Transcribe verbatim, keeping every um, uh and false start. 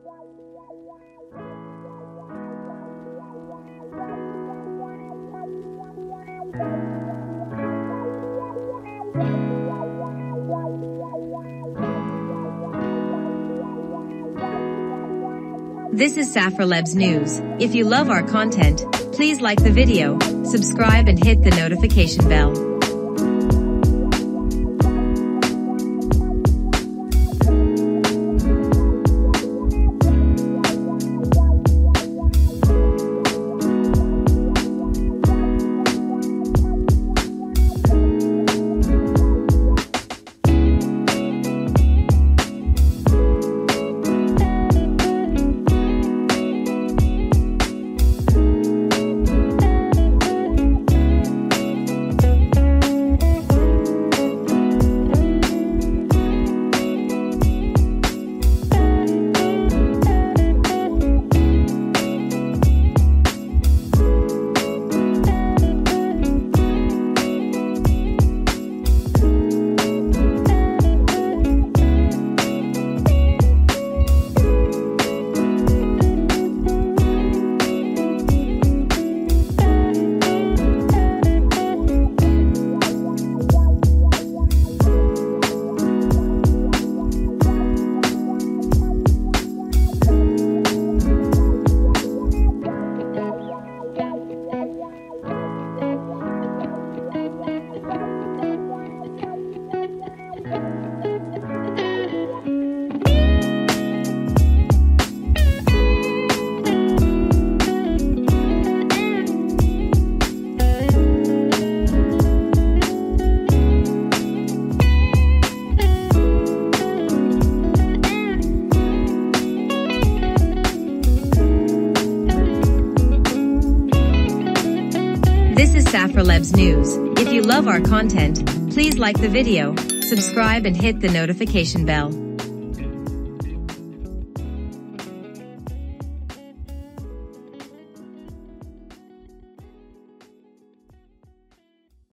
This is Safraleb's News. If you love our content, please like the video, subscribe and hit the notification bell. This is Safraleb's News. If you love our content, please like the video, subscribe and hit the notification bell.